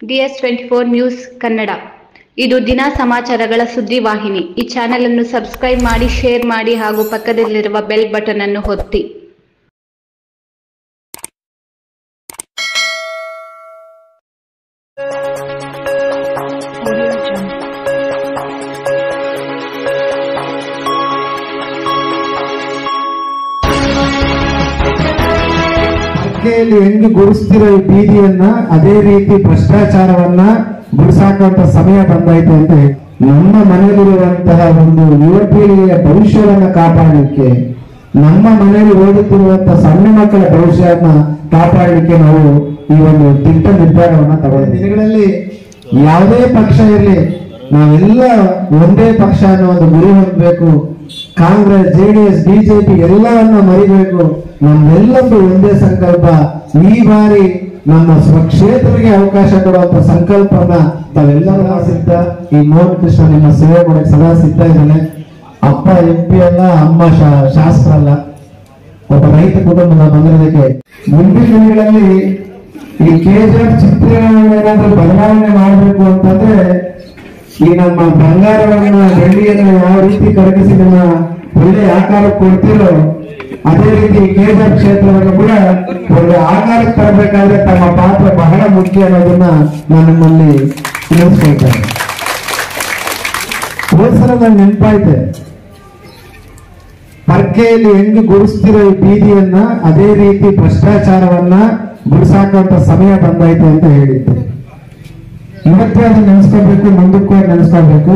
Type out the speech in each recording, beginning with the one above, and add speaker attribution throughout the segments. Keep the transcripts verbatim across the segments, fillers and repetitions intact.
Speaker 1: D S twenty four news Kannada ಇದು ದಿನ ಸಮಾಚಾರಗಳ ಸುದ್ದಿವಾಹಿನಿ. ಈ ಚಾನೆಲ್ ಅನ್ನು ಸಬ್ಸ್ಕ್ರೈಬ್ ಮಾಡಿ, ಶೇರ್ ಮಾಡಿ ಹಾಗೂ ಪಕ್ಕದಲ್ಲಿರುವ ಬೆಲ್ ಬಟನ್ ಅನ್ನು ಒತ್ತಿ.
Speaker 2: ಅಕ್ಕೆಯಲ್ಲಿ ಹೆಂಗೆ ಗುಡಿಸ್ತಿರೋ ಈ ಬೀದಿಯನ್ನ ಅದೇ ರೀತಿ ಭ್ರಷ್ಟಾಚಾರವನ್ನ ಗುಡಿಸಾಕುವಂತ ಸಮಯ ಬಂದಾಯ್ತು ಅಂತ ಹೇಳಿ ನಮ್ಮ ಮನೆಯಲ್ಲಿರುವಂತಹ ಒಂದು ಯುವ ಪೀಳಿಗೆಯ ಭವಿಷ್ಯವನ್ನ ಕಾಪಾಡಲಿಕ್ಕೆ, ನಮ್ಮ ಮನೆಯಲ್ಲಿ ಓದುತ್ತಿರುವಂತಹ ಸಣ್ಣ ಮಕ್ಕಳ ಭವಿಷ್ಯವನ್ನ ಕಾಪಾಡಲಿಕ್ಕೆ ನಾವು ಈ ಒಂದು ದಿಟ್ಟ ನಿರ್ಧಾರವನ್ನ ತಗೊಂಡ ದಿನಗಳಲ್ಲಿ ಯಾವುದೇ ಪಕ್ಷ ಇರಲಿ, ನಾವೆಲ್ಲ ಒಂದೇ ಪಕ್ಷ ಅನ್ನೋ ಒಂದು ಗುರಿ ಹೊಂದಬೇಕು. ಕಾಂಗ್ರೆಸ್, ಜೆಡಿಎಸ್, ಬಿಜೆಪಿ ಎಲ್ಲವನ್ನ ಮರಿಬೇಕು. ನಮ್ಮೆಲ್ಲರೂ ಒಂದೇ ಸಂಕಲ್ಪ. ಈ ಬಾರಿ ನಮ್ಮ ಸ್ವಕ್ಷೇತ್ರಕ್ಕೆ ಅವಕಾಶ ಕೊಡುವಂತ ಸಂಕಲ್ಪನ ತಾವೆಲ್ಲರೂ ಸಿದ್ಧ. ಈ ಮೋಹನ್ ಕೃಷ್ಣ ನಿಮ್ಮ ಸೇವೆ ಮಾಡಕ್ಕೆ ಸದಾ ಸಿದ್ಧ ಇದ್ದಾನೆ. ಅಪ್ಪ ಎಂ ಪಿ ಅಲ್ಲ, ಅಮ್ಮ ಶಾಸ್ತ್ರ ಅಲ್ಲ, ಒಬ್ಬ ರೈತ ಕುಟುಂಬದ ಬಂದಿರೋದಕ್ಕೆ ಮುಂದಿನ ದಿನಗಳಲ್ಲಿ ಈ ಕೆಜಿಎಫ್ ಚಿತ್ರೀಕರಣ ಏನಾದ್ರೂ ಬದಲಾವಣೆ ಮಾಡಬೇಕು ಅಂತಂದ್ರೆ ಈ ನಮ್ಮ ಬಂಗಾರವನ್ನ, ಬೆಳ್ಳಿಯನ್ನ ಯಾವ ರೀತಿ ಕರಗಿಸಿ ನಮ್ಮ ಒಳ್ಳೆ ಆಕಾರ ಕೊಡ್ತಿರೋ ಅದೇ ರೀತಿ ಕೆಜಿಎಫ್ ಕ್ಷೇತ್ರವನ್ನು ಕೂಡ ಒಳ್ಳೆ ಆಕಾರಕ್ಕೆ ತರಬೇಕಾದ್ರೆ ತಮ್ಮ ಪಾತ್ರ ಬಹಳ ಮುಖ್ಯ ಅನ್ನೋದನ್ನ ನಾನು ನಿಮ್ಮಲ್ಲಿ ತಿಳಿಸ್ಕೊಳ್ತೇನೆ. ಹೋದ್ಸಲ ನಂಗೆ ನೆನಪಾಯ್ತೆ, ಪರ್ಕೆಯಲ್ಲಿ ಹೆಂಗೆ ಗುಡಿಸ್ತಿರೋ ಈ ಬೀದಿಯನ್ನ ಅದೇ ರೀತಿ ಭ್ರಷ್ಟಾಚಾರವನ್ನ ಗುಡಿಸಾಕುವಂತ ಸಮಯ ಬಂದಾಯ್ತು ಅಂತ ಹೇಳಿದ್ದೆ. ಇವತ್ತೇ ಅದನ್ನ ನೆನೆಸ್ಕೋಬೇಕು, ಮುಂದಕ್ಕೂ ನೆನೆಸ್ಕೋಬೇಕು.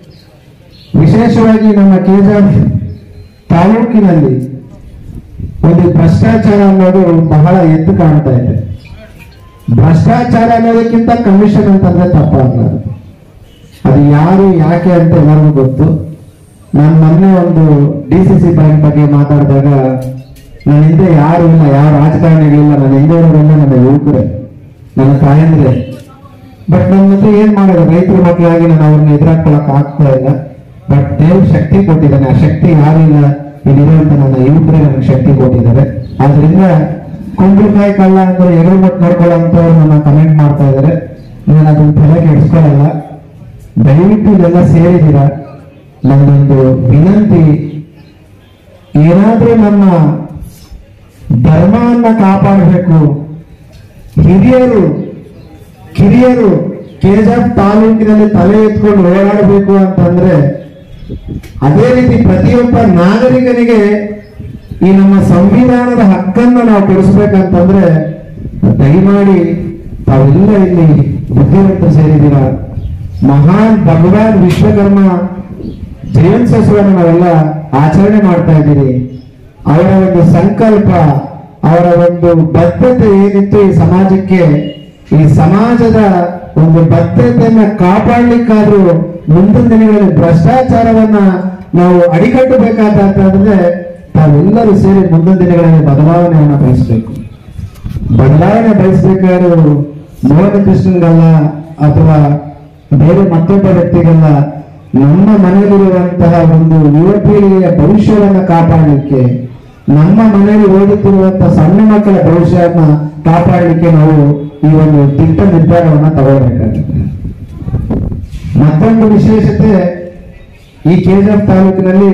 Speaker 2: ವಿಶೇಷವಾಗಿ ನಮ್ಮ ಕೆಜಿಎಫ್ ತಾಲೂಕಿನಲ್ಲಿ ಒಂದು ಭ್ರಷ್ಟಾಚಾರ ಅನ್ನೋದು ಬಹಳ ಎದ್ದು ಕಾಣ್ತಾ ಇದೆ. ಭ್ರಷ್ಟಾಚಾರ ಅನ್ನೋದಕ್ಕಿಂತ ಕಮಿಷನ್ ಅಂತಂದ್ರೆ ತಪ್ಪಾಗಲ್ಲ. ಅದು ಯಾರು ಯಾಕೆ ಅಂತ ಎಲ್ಲರಿಗೂ ಗೊತ್ತು. ನಾನು ಮೊನ್ನೆ ಒಂದು ಡಿ ಸಿ ಸಿ ಬ್ಯಾಂಕ್ ಬಗ್ಗೆ ಮಾತಾಡಿದಾಗ ನನ್ನ ಹಿಂದೆ ಯಾರು ಇಲ್ಲ, ಯಾವ ರಾಜಕಾರಣಿಗಳಿಲ್ಲ, ನನ್ನ ಹಿಂದೆ ಇರೋರೆಲ್ಲ ನನ್ನ ಯುವಕರೇ, ನನ್ನ ತಾಯಂದ್ರೆ. ಬಟ್ ನನ್ನ ಹತ್ರ ಏನ್ ಮಾಡೋದು, ರೈತರ ಮಕ್ಕಳಾಗಿ ನಾನು ಅವ್ರನ್ನ ಎದುರಾಕೊಳಕ್ ಆಗ್ತಾ ಇಲ್ಲ. ಬಟ್ ದೇವ್ರ ಶಕ್ತಿ ಕೊಟ್ಟಿದ್ದಾನೆ. ಆ ಶಕ್ತಿ ಯಾರಿಲ್ಲ, ಇಲ್ಲಿರುವಂತ ನನ್ನ ಯುವಕರೇ ನನಗೆ ಶಕ್ತಿ ಕೊಟ್ಟಿದ್ದಾರೆ. ಆದ್ರಿಂದ ಕುಂಬಳಕಾಯಿ ಕಳ್ಳ ಅಂದ್ರೆ ಎಗರು ಮಟ್ಟು ನೋಡ್ಕೊಳ್ಳೋಂಥವ್ರು ನನ್ನ ಕಮೆಂಟ್ ಮಾಡ್ತಾ ಇದ್ದಾರೆ. ನಾನು ಅದನ್ನ ತಲೆಗೆ ಇಡ್ಸ್ಕೊಳ್ಳಲ್ಲ. ದಯವಿಟ್ಟು ಇದೆಲ್ಲ ಸೇರಿದ್ದೀರ. ನನ್ನೊಂದು ವಿನಂತಿ, ಏನಾದ್ರೂ ನಮ್ಮ ಧರ್ಮವನ್ನ ಕಾಪಾಡಬೇಕು. ಹಿರಿಯರು ಕಿರಿಯರು ಕೆಜಿಎಫ್ ತಾಲೂಕಿನಲ್ಲಿ ತಲೆ ಎತ್ಕೊಂಡು ಓಡಾಡಬೇಕು ಅಂತಂದ್ರೆ, ಅದೇ ರೀತಿ ಪ್ರತಿಯೊಬ್ಬ ನಾಗರಿಕನಿಗೆ ಈ ನಮ್ಮ ಸಂವಿಧಾನದ ಹಕ್ಕನ್ನು ನಾವು ಕೊಡಿಸ್ಬೇಕಂತಂದ್ರೆ ದಯಮಾಡಿ ತಾವೆಲ್ಲ ಇಲ್ಲಿ ಬುದ್ಧಿವಂತರು ಸೇರಿದ್ದೀರ. ಮಹಾನ್ ಭಗವಾನ್ ವಿಶ್ವಕರ್ಮ ಜಯಂತ್ಯೋತ್ಸವವನ್ನು ನಾವೆಲ್ಲ ಆಚರಣೆ ಮಾಡ್ತಾ ಇದ್ದೀರಿ. ಅವರ ಒಂದು ಸಂಕಲ್ಪ, ಅವರ ಒಂದು ಬದ್ಧತೆ ಏನಿತ್ತು ಈ ಸಮಾಜಕ್ಕೆ, ಈ ಸಮಾಜದ ಒಂದು ಬದ್ಧತೆಯನ್ನ ಕಾಪಾಡಲಿಕ್ಕಾದ್ರೂ ಮುಂದಿನ ದಿನಗಳಲ್ಲಿ ಭ್ರಷ್ಟಾಚಾರವನ್ನ ನಾವು ಅಡಿಗಟ್ಟಬೇಕಾದ್ರೆ ತಾವೆಲ್ಲರೂ ಸೇರಿ ಮುಂದಿನ ದಿನಗಳಲ್ಲಿ ಬದಲಾವಣೆಯನ್ನು ಬಯಸಬೇಕು. ಬದಲಾವಣೆ ಬಯಸಬೇಕಾದ್ರೂ ಮೋಹನ ಕೃಷ್ಣನ್ಗಲ್ಲ ಅಥವಾ ಬೇರೆ ಮತ್ತೊಬ್ಬ ವ್ಯಕ್ತಿಗಲ್ಲ, ನಮ್ಮ ಮನೆಯಲ್ಲಿರುವಂತಹ ಒಂದು ಯುವ ಪೀಳಿಗೆಯ ಭವಿಷ್ಯವನ್ನ ಕಾಪಾಡಲಿಕ್ಕೆ, ನಮ್ಮ ಮನೆಯಲ್ಲಿ ಓದುತ್ತಿರುವಂತಹ ಸಣ್ಣ ಮಕ್ಕಳ ಭವಿಷ್ಯವನ್ನ ಕಾಪಾಡಲಿಕ್ಕೆ ನಾವು ಈ ಒಂದು ದಿಟ್ಟ ನಿರ್ಧಾರವನ್ನ ತಗೊಳ್ಬೇಕಾಗುತ್ತೆ. ಮತ್ತೊಂದು ವಿಶೇಷತೆ, ಈ ಕೆಜಿಎಫ್ ತಾಲೂಕಿನಲ್ಲಿ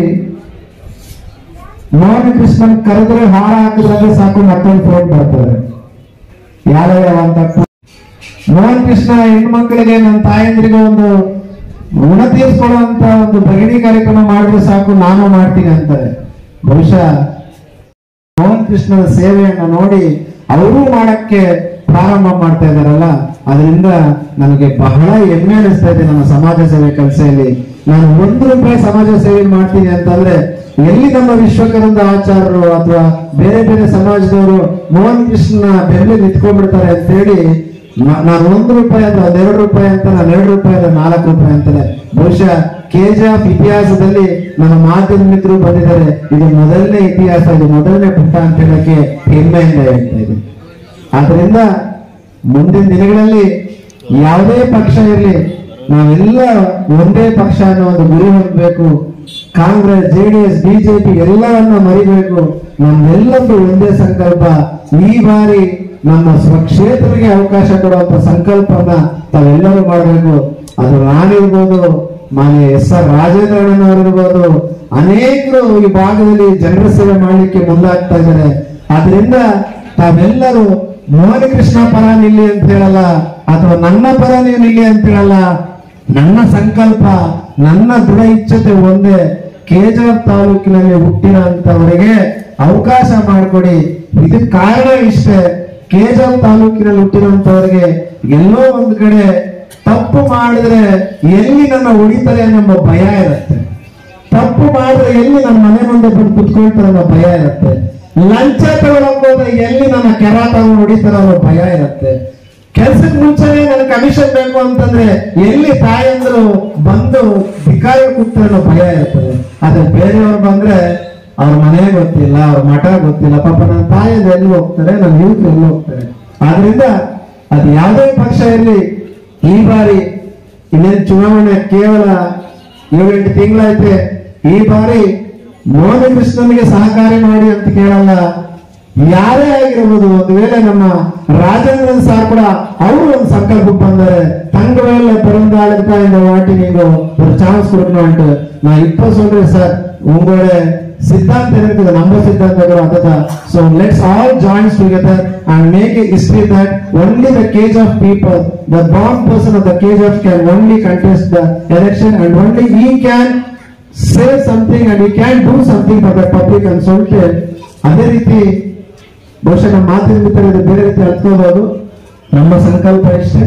Speaker 2: ಮೋಹನ ಕೃಷ್ಣನ್ ಕರೆದ್ರೆ ಹಾರ ಹಾಕಿದ್ರೆ ಸಾಕು ಮತ್ತೊಂದು ಫೋನ್ ಬರ್ತದೆ, ಯಾವ್ಯಾವ ಅಂತ. ಮೋಹನ್ ಕೃಷ್ಣ ಹೆಣ್ಮಕ್ಳಿಗೆ, ನನ್ನ ತಾಯಂದ್ರಿಗೆ ಒಂದು ಋಣ ತೀರ್ಸ್ಕೊಳ್ಳುವಂತ ಒಂದು ಭಗಿನಿ ಕಾರ್ಯಕ್ರಮ ಮಾಡಿದ್ರೆ ಸಾಕು, ನಾನು ಮಾಡ್ತೀನಿ ಅಂತಾರೆ. ಬಹುಶಃ ಮೋಹನ್ ಕೃಷ್ಣನ ಸೇವೆಯನ್ನು ನೋಡಿ ಅವರೂ ಮಾಡಕ್ಕೆ ಪ್ರಾರಂಭ ಮಾಡ್ತಾ ಇದ್ದಾರಲ್ಲ, ಅದರಿಂದ ನನಗೆ ಬಹಳ ಹೆಮ್ಮೆ ಅನಿಸ್ತಾ ಇದೆ. ನಮ್ಮ ಸಮಾಜ ಸೇವೆ ಕೆಲಸದಲ್ಲಿ ನಾನು ಒಂದು ರೂಪಾಯಿ ಸಮಾಜ ಸೇವೆ ಮಾಡ್ತೀನಿ ಅಂತಂದ್ರೆ, ಎಲ್ಲಿ ನಮ್ಮ ವಿಶ್ವಕರ್ಮ ಆಚಾರ್ಯರು ಅಥವಾ ಬೇರೆ ಬೇರೆ ಸಮಾಜದವರು ಮೋಹನ್ ಕೃಷ್ಣನ ಬೆಂಬಲ ನಿಂತ್ಕೊಂಡ್ಬಿಡ್ತಾರೆ ಅಂತ ಹೇಳಿ ನಾನು ಒಂದು ರೂಪಾಯಿ ಅಥವಾ ಒಂದೆರಡು ರೂಪಾಯಿ ಅಂತ, ನಾನು ಎರಡು ರೂಪಾಯಿ ಅಥವಾ ನಾಲ್ಕು ರೂಪಾಯಿ ಅಂತಾರೆ. ಬಹುಶಃ ಕೆಜಿಎಫ್ ಇತಿಹಾಸದಲ್ಲಿ ನಮ್ಮ ಮಾಧ್ಯಮ ಮಿತ್ರರು ಬಂದಿದ್ದಾರೆ. ಇದು ಮೊದಲನೇ ಇತಿಹಾಸ, ಇದು ಮೊದಲನೇ ಪುಟ ಅಂತ ಹೇಳಕ್ಕೆ ಹೆಮ್ಮೆಯಿಂದ ಹೇಳ್ತಾ ಇದೆ. ಆದ್ರಿಂದ ಮುಂದಿನ ದಿನಗಳಲ್ಲಿ ಯಾವುದೇ ಪಕ್ಷ ಇರಲಿ, ನಾವೆಲ್ಲ ಒಂದೇ ಪಕ್ಷ ಅನ್ನೋ ಒಂದು ಗುರಿ ಹೊಂದಬೇಕು. ಕಾಂಗ್ರೆಸ್, ಜೆಡಿಎಸ್, ಬಿಜೆಪಿ ಎಲ್ಲವನ್ನ ಮರಿಬೇಕು. ನಮ್ಮೆಲ್ಲರೂ ಒಂದೇ ಸಂಕಲ್ಪ. ಈ ಬಾರಿ ನಮ್ಮ ಸ್ವಕ್ಷೇತ್ರಕ್ಕೆ ಅವಕಾಶ ಕೊಡುವಂತ ಸಂಕಲ್ಪನ ತಾವೆಲ್ಲರೂ ಮಾಡಬೇಕು. ಅದು ನಾನಿರ್ಬೋದು, ಮಾನ್ಯ ಎಸ್ ಆರ್ ರಾಜೇಂದ್ರಣ್ಣನವರಿರ್ಬೋದು, ಅನೇಕರು ಈ ಭಾಗದಲ್ಲಿ ಜನರ ಸೇವೆ ಮಾಡ್ಲಿಕ್ಕೆ ಮುಂದಾಗ್ತಾ ಇದ್ದಾರೆ. ಆದ್ರಿಂದ ತಾವೆಲ್ಲರೂ ಮೋಹನ ಕೃಷ್ಣ ಪರ ನಿಲ್ಲಿ ಅಂತ ಹೇಳಲ್ಲ, ಅಥವಾ ನನ್ನ ಪರ ನೀವು ನಿಲ್ಲಿ ಅಂತ ಹೇಳಲ್ಲ. ನನ್ನ ಸಂಕಲ್ಪ, ನನ್ನ ದೃಢ ಇಚ್ಛತೆ ಒಂದೇ, ಕೆಜಾರ್ ತಾಲೂಕಿನಲ್ಲಿ ಹುಟ್ಟಿರೋಂಥವರಿಗೆ ಅವಕಾಶ ಮಾಡಿಕೊಡಿ. ಇದಕ್ಕೆ ಕಾರಣ ಇಷ್ಟೇ, ಕೆಜಾರ್ ತಾಲೂಕಿನಲ್ಲಿ ಹುಟ್ಟಿರೋಂಥವರಿಗೆ ಎಲ್ಲೋ ಒಂದು ಕಡೆ ತಪ್ಪು ಮಾಡಿದ್ರೆ ಎಲ್ಲಿ ನನ್ನ ಹೊಡಿತಾರೆ ಅನ್ನೋ ಭಯ ಇರುತ್ತೆ. ತಪ್ಪು ಮಾಡಿದ್ರೆ ಎಲ್ಲಿ ನನ್ನ ಮನೆ ಮುಂದೆ ಬಂದು ಕುತ್ಕೊಳ್ತಾರೆ ಅನ್ನೋ ಭಯ ಇರುತ್ತೆ. ಲಂಚ ತಗೊಳಕ್ ಹೋದ್ರೆ ಎಲ್ಲಿ ನನ್ನ ಕೆರ ತಗೊಂಡು ಹೊಡಿತಾರೆ ಅನ್ನೋ ಭಯ ಇರುತ್ತೆ. ಕೆಲ್ಸಕ್ಕೆ ಮುಂಚೆನೆ ನನ್ ಕಮಿಷನ್ ಬೇಕು ಅಂತಂದ್ರೆ ಎಲ್ಲಿ ತಾಯಂದ್ರು ಬಂದು ಭಿಕಾರಿ ಕೂಗ್ತಾರೆ ಅನ್ನೋ ಭಯ ಇರ್ತದೆ. ಆದ್ರೆ ಬೇರೆಯವ್ರು ಬಂದ್ರೆ ಅವ್ರ ಮನೆ ಗೊತ್ತಿಲ್ಲ, ಅವ್ರ ಮಠ ಗೊತ್ತಿಲ್ಲ, ಪಾಪ ನನ್ನ ತಾಯಂದು ಎಲ್ಲಿ ಹೋಗ್ತಾರೆ, ನನ್ನ ಯೂತ್ ಎಲ್ಲಿ ಹೋಗ್ತಾರೆ. ಆದ್ರಿಂದ ಅದು ಯಾವುದೇ ಪಕ್ಷ ಇರಲಿ, ಈ ಬಾರಿ ಇನ್ನೇನು ಚುನಾವಣೆ ಕೇವಲ ಏಳೆಂಟು ತಿಂಗಳೈತೆ. ಈ ಬಾರಿ ಮೋಹನ ಕೃಷ್ಣನಿಗೆ ಸಹಕಾರಿ ಮಾಡಿ ಅಂತ ಕೇಳಲ್ಲ, ಯಾರೇ ಆಗಿರ್ಬೋದು. ಒಂದು ವೇಳೆ ನಮ್ಮ ರಾಜೇಂದ್ರನ್ ಸಾರ್ ಕೂಡ ಅವರು ಒಂದು ಸಂಕಲ್ಪಕ್ಕೆ ಬಂದರೆ தங்கவேல பிறந்தாளுக்கு இந்த வாட்டி நீங்க ஒரு சான்ஸ் கொடுக்கணும்ட்டு நான் இப்ப சொல்றேன் சார். உங்களோட சித்தாந்தம் இருக்குது, நம்ம சித்தாந்தம் அதுதான். So let's all join together and make a history that only the cage of people, the born person of the cage of can only contest the election and only he can say something and he can do something for the public and so on. ಅದೇ ರೀತಿ ಬಹುಶಃ ನಮ್ಮ ಮಾತಿನ ಮಿತ್ರರು ಬೇರೆ ರೀತಿ ಅರ್ಥಕೋಬಹುದು. ನಮ್ಮ ಸಂಕಲ್ಪ ಇಷ್ಟೇ,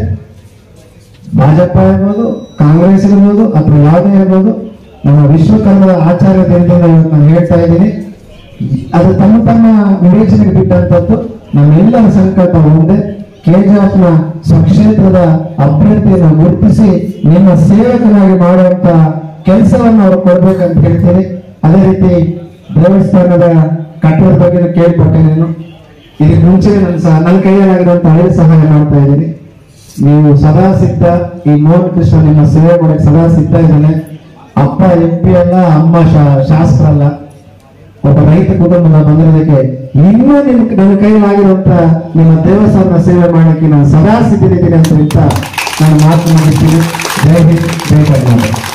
Speaker 2: ಭಾಜಪ ಇರ್ಬೋದು, ಕಾಂಗ್ರೆಸ್ ಇರ್ಬೋದು ಅಥವಾ ಯಾವುದೇ ಇರ್ಬೋದು, ನಮ್ಮ ವಿಶ್ವ ಕನ್ನಡ ಆಚಾರ್ಯದಿಂದ ನಾನು ಹೇಳ್ತಾ ಇದ್ದೀನಿ, ಅದು ತಮ್ಮ ತಮ್ಮ ವಿವೇಚನೆಗೆ ಬಿಟ್ಟಂತದ್ದು. ನಮ್ಮೆಲ್ಲರ ಸಂಕಲ್ಪ ಒಂದೇ, ಕೆಜಿಎಫ್ ನ ಸ್ವಕ್ಷೇತ್ರದ ಅಭ್ಯರ್ಥಿಯನ್ನು ಗುರುತಿಸಿ ನಿಮ್ಮ ಸೇವಕನಾಗಿ ಮಾಡುವಂತ ಕೆಲಸವನ್ನು ಅವರು ಕೊಡ್ಬೇಕಂತ ಹೇಳ್ತೀನಿ. ಅದೇ ರೀತಿ ದೇವಸ್ಥಾನದ ಕಟ್ಟಡದ ಬಗ್ಗೆ ಕೇಳ್ಪಟ್ಟೆ. ನಾನು ಇದಕ್ಕೆ ಮುಂಚೆ ನನ್ನ ಸಹ ನನ್ನ ಕೈಯಲ್ಲಾಗಿರುವಂತ ಹಳೆ ಸಹಾಯ ಮಾಡ್ತಾ ಇದ್ದೀನಿ. ನೀವು ಸದಾ ಸಿದ್ಧ, ಈ ಮೋಹನ ಕೃಷ್ಣ ನಿಮ್ಮ ಸೇವೆ ಮಾಡಕ್ಕೆ ಸದಾ ಸಿದ್ಧ ಇದ್ದಾನೆ. ಅಪ್ಪ ಎಂ ಪಿ ಅಲ್ಲ, ಅಮ್ಮ ಶಾಸ್ತ್ರ ಅಲ್ಲ, ಒಬ್ಬ ರೈತ ಕುಟುಂಬದ ಬಂದಿರೋದಕ್ಕೆ ಇನ್ನೂ ನಿಮ್ ನನ್ನ ಕೈಯಲ್ಲಾಗಿರುವಂತ ನಿಮ್ಮ ದೇವಸ್ಥಾನ ಸೇವೆ ಮಾಡಲಿಕ್ಕೆ ನಾನು ಸದಾ ಸಿದ್ಧರಿದ್ದೀನಿ ಅಂತ ನಾನು ಮಾತು ಮಾಡಿದ್ದೀನಿ. ಜೈ ಹಿಂದ್, ಜೈ ಕರ್ನಾಟಕ.